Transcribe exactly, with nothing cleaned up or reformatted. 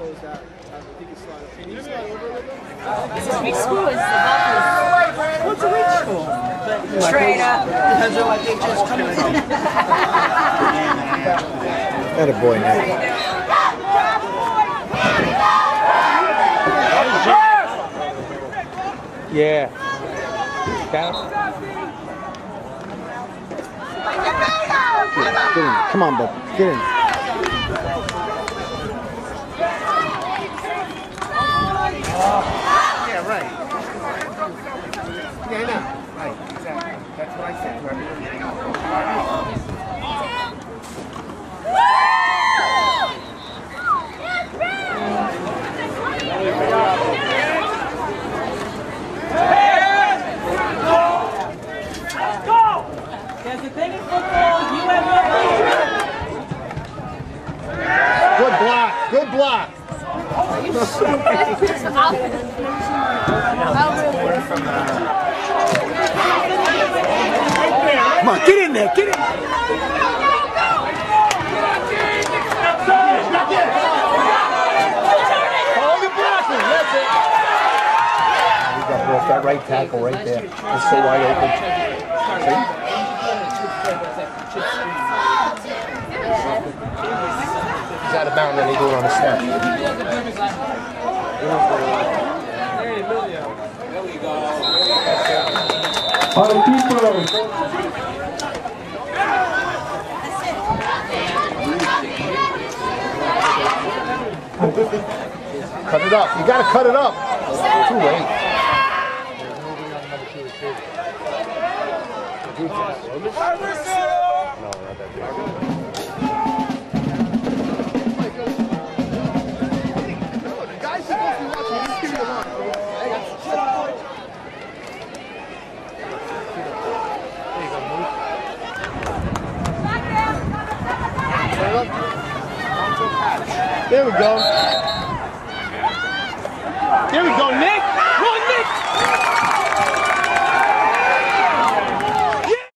goes out. I think it's slide. Can you slide over a little bit? Which school is the Buffalo? What's a which school? Straight up. Depends on what they just come from. That a boy now. Yeah. Get in. Come on, bud. Get in. Yeah, right. Yeah, I know. Right, exactly. That's what I said to everyone. There's a thing in football, you have no. Good block. Good block. Come on, get in there. Get in. Hold the blocking. That's it. We got broke that right tackle right there. It's so wide open. See? He's out of bounds and they do it on the snap. All the people. Cut it up. You got to cut it up. Too late. No, not that big. There we go.